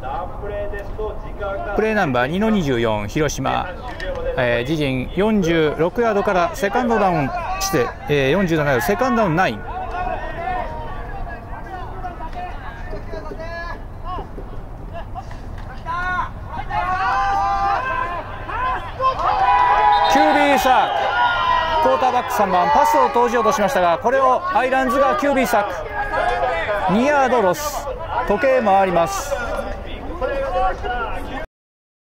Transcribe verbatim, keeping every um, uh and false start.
プレーナンバーにのにじゅうよん広島、えー、自陣よんじゅうろくヤードからセカンドダウンして、えー、よんじゅうななヤードセカンドダウンナイン。キュービーサーク、クォーターバックさんばんパスを投じようとしましたが、これをアイランズがキュービーサークにヤードロス、時計回ります。